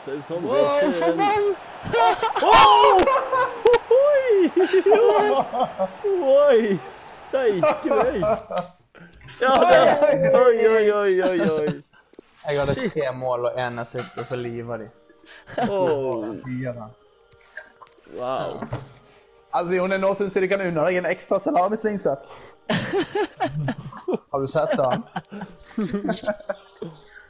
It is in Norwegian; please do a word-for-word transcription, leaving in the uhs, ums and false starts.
Så er det sånn, det er ikke en... Oi! Oi! Steike meg! Ja, det! Oi, oi, oi, oi, oi! Jeg hadde tre mål og en assist, og så liver de. Oh. Wow. Altså, Jonny, nå synes jeg de kan unna deg en ekstra salami-slingset. Har du sett den?